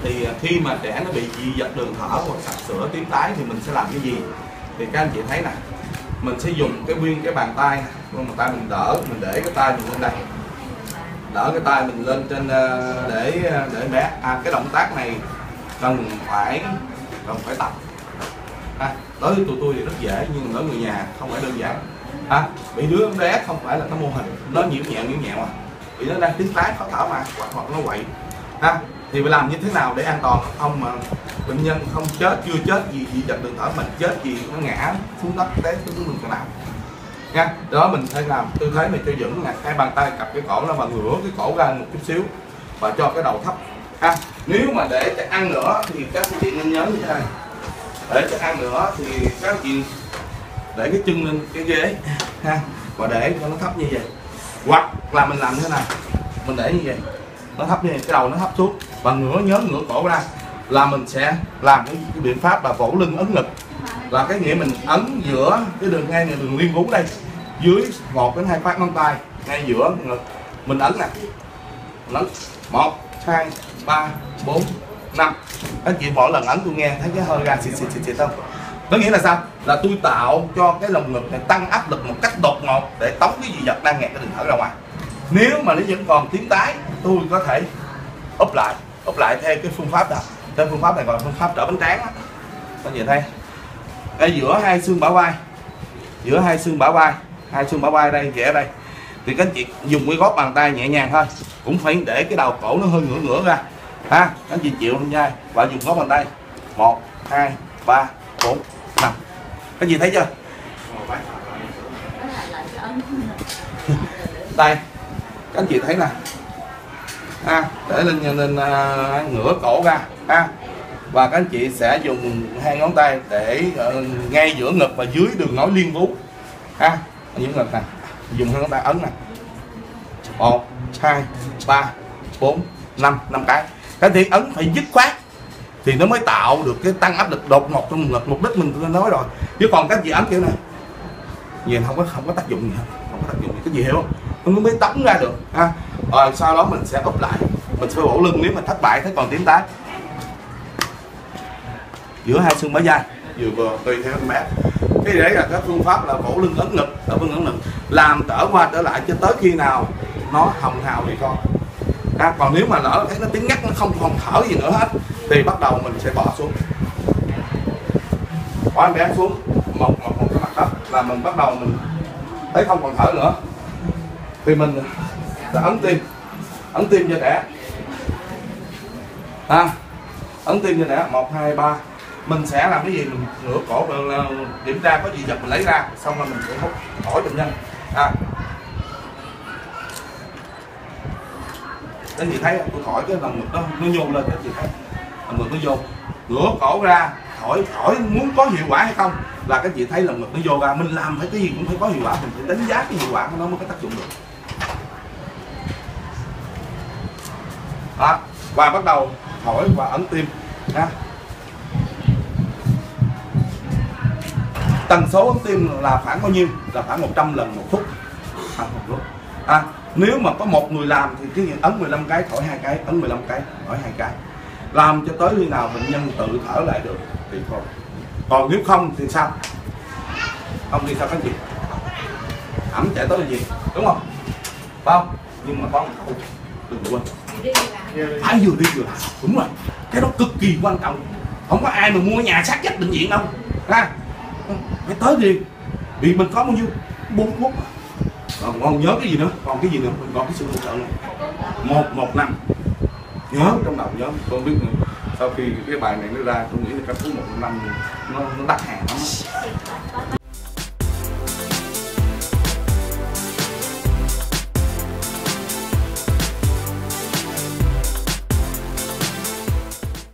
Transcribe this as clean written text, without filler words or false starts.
thì khi mà trẻ nó bị dị vật đường thở hoặc sặc sữa tím tái thì mình sẽ làm cái gì? Thì các anh chị thấy nè, mình sẽ dùng nguyên cái bàn tay, bàn tay mình đỡ, mình để cái tay mình lên đây, đỡ cái tay mình lên trên để bé. Cái động tác này cần phải tập. Đối với tụi tôi thì rất dễ, nhưng đối với người nhà không phải đơn giản. Bị đứa bé không phải là cái mô hình nó nhiễu nhẹo mà vì nó đang tím tái khó thở mà, hoặc nó quậy. Thì phải làm như thế nào để an toàn không mà bệnh nhân không chết, chưa chết vì dị vật đường thở, mình chết vì nó ngã xuống đất té xuống mình nào nha. Đó mình phải làm tư thế này cho vững nè, hai bàn tay cặp cái cổ nó và ngửa cái cổ ra một chút xíu và cho cái đầu thấp. Nếu mà để cho ăn nữa thì các anh chị nên nhớ như thế này, để cho ăn nữa thì các anh chị để cái chân lên cái ghế và để cho nó thấp như vậy, hoặc là mình làm thế này, mình để như vậy nó thấp như vậy, cái đầu nó thấp xuống và nhớ ngửa cổ ra, là mình sẽ làm cái biện pháp là vỗ lưng ấn ngực, là cái nghĩa mình ấn giữa cái đường ngay này, đường liên vú đây, dưới 1 đến 2 phát ngón tay ngay giữa ngực mình ấn nè, ấn 1 2 3 4 5. Các chị mỗi lần ấn tôi nghe thấy cái hơi ra xịt không? Có nghĩa là sao? Là tôi tạo cho cái lồng ngực này tăng áp lực một cách đột ngột để tống cái dị vật đang nghẹt cái đường thở ra ngoài. Nếu mà nó vẫn còn tím tái, tôi có thể úp lại theo cái phương pháp nào? Theo phương pháp này gọi là phương pháp trở bánh tráng. Các chị thấy ngay giữa hai xương bả vai, hai xương bả vai đây, vẽ đây, thì các anh chị dùng cái gót bàn tay nhẹ nhàng thôi, cũng phải để cái đầu cổ nó hơi ngửa ra các anh chị chịu không nha, và dùng gót bàn tay 1 2 3 4 5. Các chị thấy chưa? Đây các anh chị thấy nè, để lên ngửa cổ ra và các anh chị sẽ dùng hai ngón tay để ngay giữa ngực và dưới đường nối liên vú giữa ngực nè, dùng hai ngón tay ấn nè, 1 2 3 4 5 cái. Các chị ấn phải dứt khoát thì nó mới tạo được cái tăng áp lực đột ngột trong ngực. Mục đích mình nói rồi, chứ còn các chị ấn kiểu này nhìn không có tác dụng gì hết, không có tác dụng gì, cái gì hiểu không? Nó mới tống ra được Rồi sau đó mình sẽ úp lại, mình sẽ vỗ lưng. Nếu mà thất bại thấy còn tím tái, giữa hai xương bả vai vừa tùy theo em bé. Cái đấy là cái phương pháp là vỗ lưng ấn ngực, làm trở qua trở lại cho tới khi nào nó hồng hào thì con. Còn nếu mà lỡ thấy nó tiếng ngắt, nó không còn thở gì nữa hết thì bắt đầu mình sẽ bỏ xuống, bỏ em bé xuống một cái mặt đất, là mình bắt đầu mình thấy không còn thở nữa thì mình sẽ ấn tim cho trẻ, ấn tim cho trẻ 1 2 3. Mình sẽ làm cái gì? Mình ngửa cổ, kiểm tra có gì vật mình lấy ra, xong rồi mình sẽ hút thổi bệnh nhân. Các chị thấy tôi thổi cái lồng ngực đó nó nhô lên, các chị thấy lồng ngực nó vô, ngửa cổ ra thổi muốn có hiệu quả hay không là các chị thấy lồng ngực nó vô ra. Mình làm phải cái gì cũng phải có hiệu quả, mình phải đánh giá cái hiệu quả của nó mới có tác dụng được. Và bắt đầu thổi và ấn tim Tần số ấn tim là khoảng bao nhiêu? Là khoảng 100 lần một phút. Nếu mà có một người làm thì cái ấn 15 cái thổi 2 cái, ấn 15 cái thổi 2 cái, làm cho tới khi nào bệnh nhân tự thở lại được thì thôi. Còn nếu không thì sao? Không thì sao các chị? Ẩm chạy tới là gì? Đúng không? Phải không? Nhưng mà có một câu đừng quên, phải vừa đi vừa làm. Đúng rồi, cái đó cực kỳ quan trọng. Không có ai mà mua nhà sát vách bệnh viện đâu. Phải tới liền. Vì mình có bao nhiêu? 4 phút. Còn nhớ cái gì nữa? Còn cái gì nữa? Mình còn cái sự hỗ trợ này 115. Nhớ trong đầu nhớ. Con biết sau khi cái bài này nó ra, tôi nghĩ là cái thứ 115 nó đắt hàng lắm.